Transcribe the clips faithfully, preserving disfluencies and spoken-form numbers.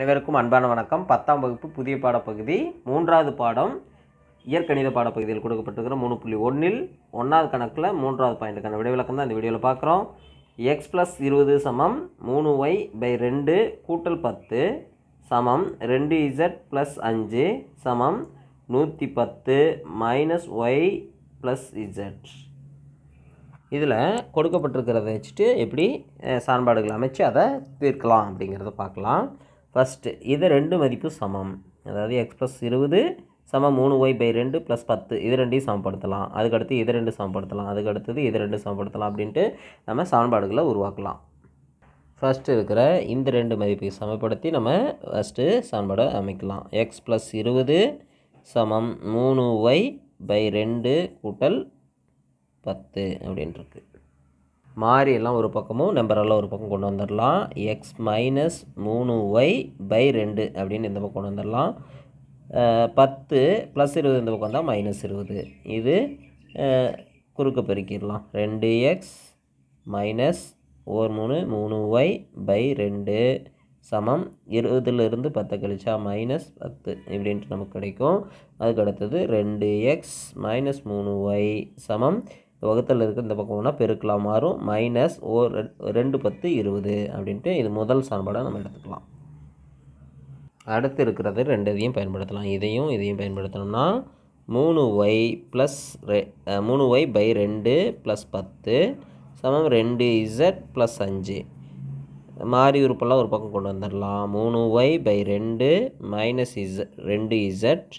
அனைவருக்கும் அன்பான வணக்கம். பத்தாம் வகுப்பு புதிய பாடப்பகுதி மூன்றாவது பாடம் இயற்கணித பாடப்பகுதியில் கொடுக்கப்பட்டிருக்கிற மூணு புள்ளி ஒன்றில் ஒன்றாவது கணக்கில் மூன்றாவது பாயிண்ட்டுக்கான விடைவிலக்கம் தான் இந்த வீடியோவில் பார்க்குறோம். எக்ஸ் ப்ளஸ் இருபது சமம் மூணு ஒய் பை ரெண்டு கூட்டல் பத்து சமம் ரெண்டு இசட் ப்ளஸ் அஞ்சு சமம் நூற்றி பத்து மைனஸ் ஒய் ப்ளஸ் இசட். இதில் கொடுக்கப்பட்டிருக்கிறத வச்சுட்டு எப்படி சான்பாடுகள் அமைச்சு அதை தீர்க்கலாம் அப்படிங்கிறத பார்க்கலாம். ஃபஸ்ட்டு இது ரெண்டு மதிப்பு சமம், அதாவது எக்ஸ் ப்ளஸ் இருபது சமம் மூணு ஒய் பை ரெண்டு ப்ளஸ் பத்து, இது ரெண்டையும் சமப்படுத்தலாம். அதுக்கடுத்து இது ரெண்டு சமப்படுத்தலாம், அதுக்கடுத்தது இது ரெண்டு சமப்படுத்தலாம் அப்படின்ட்டு நம்ம சான்பாடுகளை உருவாக்கலாம். ஃபஸ்ட்டு இருக்கிற இந்த ரெண்டு மதிப்பை சமப்படுத்தி நம்ம ஃபஸ்ட்டு சான்பாடை அமைக்கலாம். எக்ஸ் ப்ளஸ் இருபது சமம் மூணு ஒய் பை ரெண்டு கூட்டல் பத்து அப்படின்ட்டுருக்கு. மாறி எல்லாம் ஒரு பக்கமும் நம்பரெல்லாம் ஒரு பக்கம் கொண்டு வந்துடலாம். எக்ஸ் மைனஸ் மூணு ஒய் பை ரெண்டு அப்படின்னு இந்த பக்கம் கொண்டு வந்துடலாம். பத்து ப்ளஸ் இருபது இந்த பக்கம் வந்தால் மைனஸ் இருபது. இது குறுக்க பெருக்கிடலாம். ரெண்டு எக்ஸ் மைனஸ் ஒரு மூணு மூணு ஒய் பை ரெண்டு சமம் இருபதுலேருந்து பத்தை கழிச்சா மைனஸ் பத்து இப்படின்ட்டு நமக்கு கிடைக்கும். அதுக்கு அடுத்தது ரெண்டு எக்ஸ் மைனஸ் மூணு ஒய் சமம் வகுத்தில் இருக்க இந்த பக்கம் வேணால் பெருக்கலாம் மாறும் மைனஸ் ஒரு ரெண்டு பத்து இருபது அப்படின்ட்டு இது முதல் சான்பாடாக நம்ம எடுத்துக்கலாம். அடுத்து இருக்கிறது ரெண்டு இதையும் பயன்படுத்தலாம். இதையும் இதையும் பயன்படுத்தணும்னா மூணு ஒய் ப்ளஸ் ரெ மூணு ஒய் பை ரெண்டு ப்ளஸ் பத்து சமம் ரெண்டு இசட் ப்ளஸ் அஞ்சு. மாறி உறுப்பெல்லாம் ஒரு பக்கம் கொண்டு வந்துடலாம். மூணு ஒய் பை ரெண்டு மைனஸ் இசட் ரெண்டு இசட்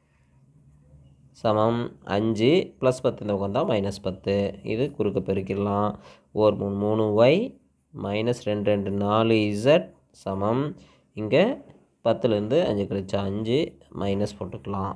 சமம் அஞ்சு ப்ளஸ் பத்து இந்த பக்கம் தான் மைனஸ் பத்து. இது குறுக்க பெருக்கிடலாம். ஒரு மூணு மூணு ஒய் மைனஸ் ரெண்டு ரெண்டு நாலு இசட் சமம் இங்கே பத்துலேருந்து அஞ்சு கழிச்சா அஞ்சு மைனஸ் போட்டுக்கலாம்.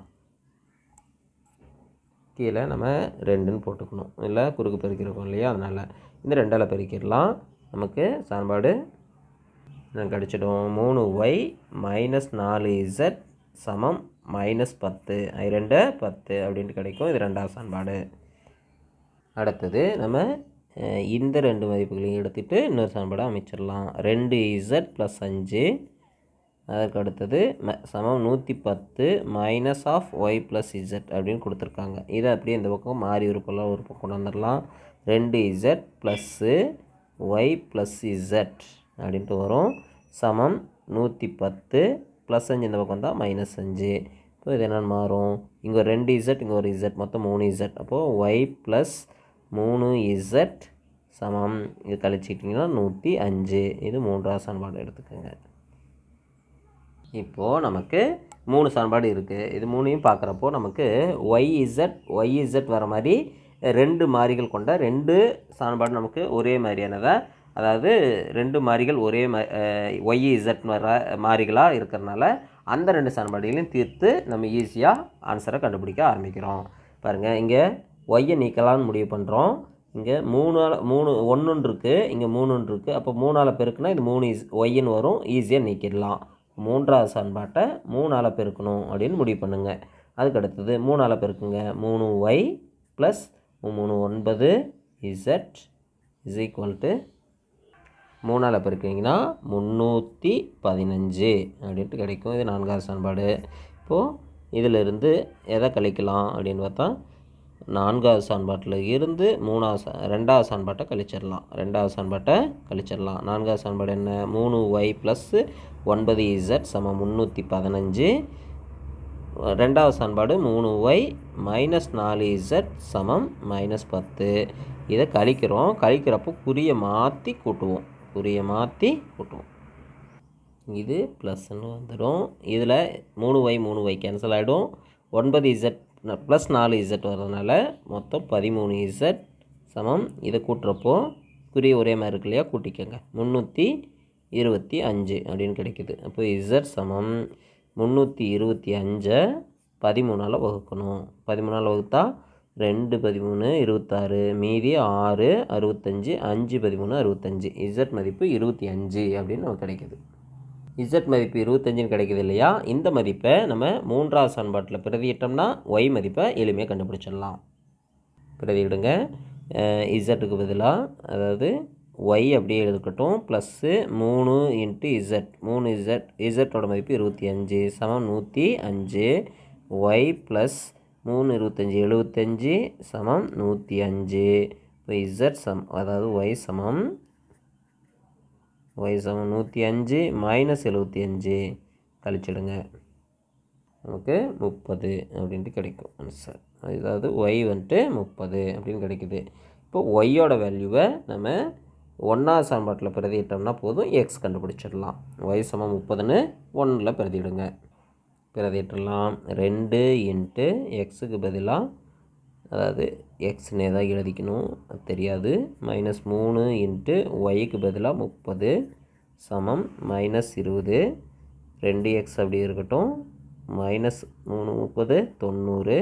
கீழே நம்ம ரெண்டுன்னு போட்டுக்கணும், இல்லை குறுக்கு பெருக்கிருக்கோம் இல்லையா, அதனால் இந்த ரெண்டால் பெருக்கிடலாம். நமக்கு சான்பாடு கிடச்சிடும். மூணு ஒய் மைனஸ் நாலு இசட் சமம் மைனஸ் பத்து, ரெண்டு பத்து அப்படின்ட்டு கிடைக்கும். இது ரெண்டாவது சான்பாடு. அடுத்தது நம்ம இந்த ரெண்டு மதிப்புகளையும் எடுத்துகிட்டு இன்னொரு சான்பாடை அமைச்சிடலாம். ரெண்டு இசட் ப்ளஸ் அஞ்சு அதற்கு அடுத்தது ம சமம் நூற்றி பத்து minus of y plus z அப்படின்னு கொடுத்துருக்காங்க. இதை அப்படியே இந்த பக்கம் மாறி உறுப்பெல்லாம் ஒரு பக்கம் கொண்டு வந்துடலாம். ரெண்டு z plus y plus z அப்படின்ட்டு வரும் சமம் நூற்றி பத்து ப்ளஸ் அஞ்சு இந்த பக்கம் தான் மைனஸ் அஞ்சு. இப்போ இது என்னென்னு மாறும், இங்கே ஒரு ரெண்டு இசட் இங்கே ஒரு இசட் மொத்தம் மூணு இசட். அப்போது ஒய் ப்ளஸ் மூணு இசட் சமம் இது கழிச்சிட்டிங்கன்னா நூற்றி அஞ்சு. இது மூன்றாவது சான்பாடு எடுத்துக்கோங்க. இப்போது நமக்கு மூணு சான்பாடு இருக்குது. இது மூணையும் பார்க்குறப்போ நமக்கு ஒய் இசட் ஒய் இசட் வர மாதிரி ரெண்டு மாறிகள் கொண்ட ரெண்டு சான்பாடு நமக்கு ஒரே மாதிரியானதா, அதாவது ரெண்டு மாறிகள் ஒரே மா ஒய் இசட் வர மாறிகளாக இருக்கிறதுனால அந்த ரெண்டு சான்பாடுகளையும் தீர்த்து நம்ம ஈஸியாக ஆன்சரை கண்டுபிடிக்க ஆரம்பிக்கிறோம். பாருங்கள், இங்கே ஒய்யை நீக்கலான்னு முடிவு பண்ணுறோம். இங்கே மூணு மூணு ஒன்று இருக்குது, இங்கே மூணு இருக்குது. அப்போ மூணால் பெருக்குனா இது மூணு இஸ் ஒய்ன்னு வரும், ஈஸியாக நீக்கிடலாம். மூன்றாவது சான்பாட்டை மூணால் பெருக்கணும் அப்படின்னு முடிவு பண்ணுங்கள். அதுக்கு அடுத்தது மூணால் பெருக்குங்க. மூணு ஒய் ப்ளஸ் மூணு ஒன்பது இசட் இஸ் ஈக்குவல் டு மூணால் பெருக்கிங்கன்னா முந்நூற்றி பதினஞ்சு அப்படின்ட்டு கிடைக்கும். இது நான்காவது சான்பாடு. இப்போது இதிலிருந்து எதை கழிக்கலாம் அப்படின்னு பார்த்தா நான்காவது சான்பாட்டில் இருந்து மூணாவது சா ரெண்டாவது சான்பாட்டை கழிச்சிடலாம். ரெண்டாவது சான்பாட்டை கழிச்சிடலாம். நான்காவது சான்பாடு என்ன, மூணு ஒய் ப்ளஸ் ஒன்பது இசட் சமம் முந்நூற்றி பதினஞ்சு. ரெண்டாவது சான்பாடு மூணு ஒய் மைனஸ் நாலு இசட் சமம் மைனஸ் பத்து. இதை கழிக்கிறோம். கழிக்கிறப்போ குறியை மாற்றி கூட்டுவோம், குறியை மாற்றி கூட்டுவோம். இது ப்ளஸ்ன்னு வந்துடும். இதில் மூணு ஒய் மூணு ஒய் கேன்சல் ஆகிடும். ஒன்பது இசட் ப்ளஸ் நாலு இசட் வர்றதுனால மொத்தம் பதிமூணு இசட் சமம் இதை கூட்டுறப்போ குறிய ஒரே மாதிரி இருக்கு இல்லையா, கூட்டிக்கோங்க. முந்நூற்றி இருபத்தி அஞ்சு அப்படின்னு கிடைக்குது. அப்போ இசட் சமம் முந்நூற்றி இருபத்தி அஞ்சை பதிமூணால் வகுக்கணும். பதிமூணால் வகுத்தா ரெண்டு பதிமூணு இருபத்தாறு, மீதி ஆறு அறுபத்தஞ்சு, அஞ்சு பதிமூணு அறுபத்தஞ்சு. இசட் மதிப்பு இருபத்தி அஞ்சு அப்படின்னு நமக்கு கிடைக்குது. இசட் மதிப்பு இருபத்தஞ்சுன்னு கிடைக்குது இல்லையா, இந்த மதிப்பை நம்ம மூன்றாவது சான்பாட்டில் பிரதியிட்டோம்னா ஒய் மதிப்பை எளிமையாக கண்டுபிடிச்சிடலாம். பிரதியிடுங்க. இசட்டுக்கு பதிலாக, அதாவது ஒய் அப்படியே எழுதுக்கட்டும் ப்ளஸ்ஸு மூணு இன்ட்டு இசட் மூணு இசட் இசட்டோட மதிப்பு இருபத்தி அஞ்சு சமம் நூற்றி அஞ்சு ஒய் ப்ளஸ் மூணு இருபத்தஞ்சி எழுபத்தஞ்சி சமம் நூற்றி அஞ்சு இப்போ இசட் சம் அதாவது ஒய் சமம் ஒய் சமம் நூற்றி அஞ்சு மைனஸ் எழுபத்தி அஞ்சு கழிச்சிடுங்க நமக்கு முப்பது அப்படின்ட்டு கிடைக்கும் ஆன்சர். அதாவது ஒய் வந்துட்டு முப்பது அப்படின்னு கிடைக்குது. இப்போ ஒய்யோட வேல்யூவை நம்ம ஒன்றாவது சமன்பாட்டில் பிரதியிட்டோம்னா போதும் எக்ஸ் கண்டுபிடிச்சிடலாம். ஒய் சமம் முப்பதுன்னு ஒன்றில் பிரதியிடுங்க. பிரதியிட்டலாம் ரெண்டு இன்ட்டு எக்ஸுக்கு பதிலாக அதாவது எக்ஸ்னே தான் எழுதிக்கணும் அது தெரியாது மைனஸ் மூணு இன்ட்டு ஒய்க்கு பதிலாக முப்பது சமம் மைனஸ் இருபது ரெண்டு எக்ஸ் அப்படி இருக்கட்டும் மைனஸ் மூணு முப்பது தொண்ணூறு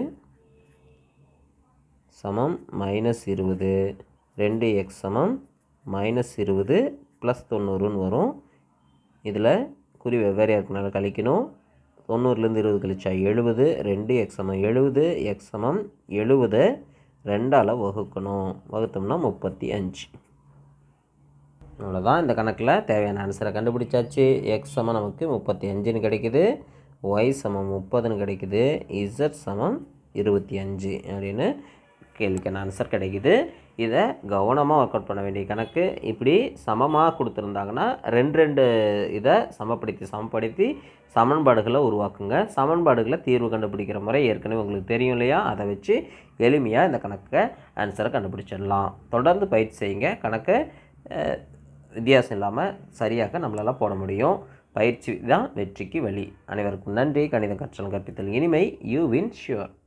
சமம் மைனஸ் இருபது ரெண்டு எக்ஸ் சமம் மைனஸ் இருபது ப்ளஸ் தொண்ணூறுன்னு வரும். இதில் குறி வெவ்வேறு இருக்கனால கழிக்கணும். தொண்ணூறுலேருந்து இருபது கழிச்சா எழுபது ரெண்டு எக்ஸ் சமம் எழுபது எக்ஸ் சமம் எழுபது ரெண்டால் வகுக்கணும். வகுத்தோம்னா முப்பத்தி அஞ்சு. அவ்வளோதான். இந்த கணக்கில் தேவையான ஆன்சரை கண்டுபிடிச்சாச்சு. எக்ஸ் சமம் நமக்கு முப்பத்தி அஞ்சுன்னு கிடைக்குது, ஒய் சமம் முப்பதுன்னு கிடைக்குது, இசட் சமம் இருபத்தி அஞ்சு அப்படின்னு கேள்விக்கான ஆன்சர் கிடைக்குது. இதை கவனமாக ஒர்க் அவுட் பண்ண வேண்டிய கணக்கு. இப்படி சமமாக கொடுத்துருந்தாங்கன்னா ரெண்டு ரெண்டு இதை சமப்படுத்தி சமப்படுத்தி சமன்பாடுகளை உருவாக்குங்க. சமன்பாடுகளை தீர்வு கண்டுபிடிக்கிற முறை ஏற்கனவே உங்களுக்கு தெரியும் இல்லையா? அதை வச்சு எளிமையாக இந்த கணக்கை ஆன்சரை கண்டுபிடிச்சிடலாம். தொடர்ந்து பயிற்சி செய்யுங்க. கணக்கை வித்தியாசம் இல்லாமல் சரியாக நம்மளால் போட முடியும். பயிற்சி தான் வெற்றிக்கு வழி. அனைவருக்கும் நன்றி. கணிதம் கற்றல் கற்பித்தல் இனிமை. You win sure.